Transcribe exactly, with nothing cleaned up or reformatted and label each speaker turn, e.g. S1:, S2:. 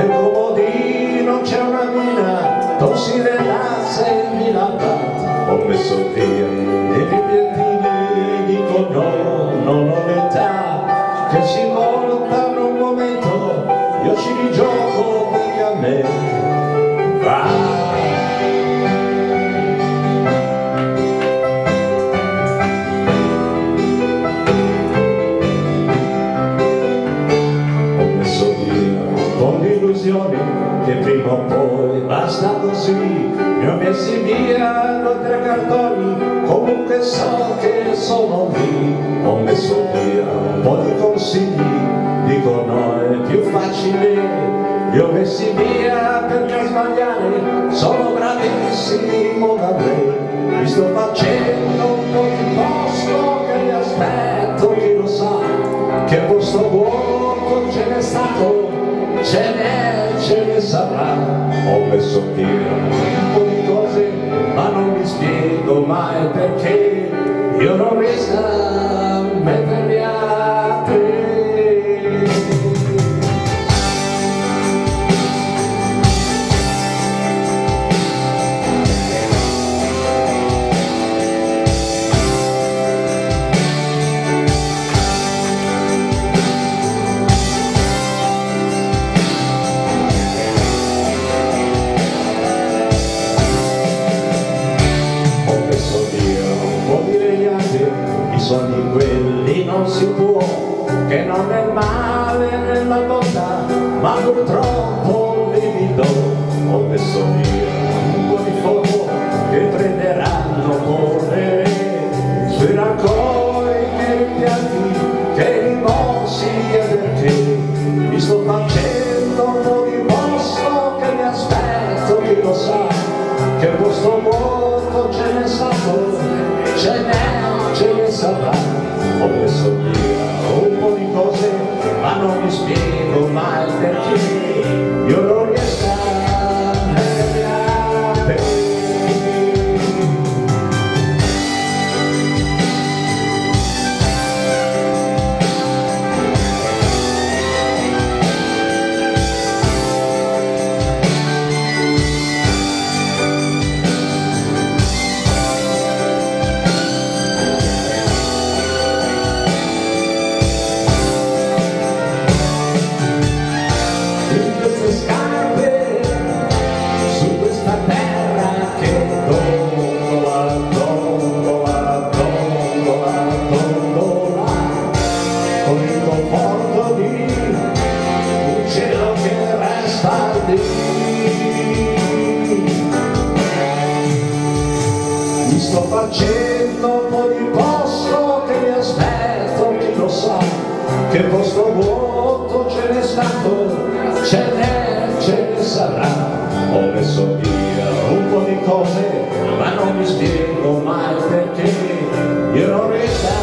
S1: nel comodino c'è una mina, tossi relasse e mi lava. Ho messo via i bigliettini, dico no, non ho l'età, che si voltano un momento, io ci rigioco perché a me va. Che prima o poi basta così, mi ho messi via due o tre cartoni, comunque so che sono lì. Ho messo via un po' di consigli, dico no è più facile, li ho messi via perché sbagliare sono bravissimo da me. Mi sto facendo un po' di posto che mi aspetto, chi lo sa, che posto vuoto ce n'è stato, ce n'è, ce ne sarà. Ho messo via un po' di cose, ma non mi spiego mai perché io non riesco a mettermi a te. Sogni quelli non si può, che non è male nella bontà, ma purtroppo li do. Ho messo via un po' di foto che prenderanno correre sui raccogli e rimpianti che rimorsi e perché mi sto facendo un po' di posto che mi aspetto, chi lo sa, che posto vuoto ce n'è stato, ce n'è, ce ne sarà. Ho messo via un po' di cose, ma non mi spiego mai perché io non riesco a mettermi a te. Mi sto facendo un po' di posto che mi aspetto, chi lo sa, che posto vuoto ce n'è stato, ce n'è, ce ne sarà. Ho messo via un po' di cose, ma non mi spiego mai perché io non riesco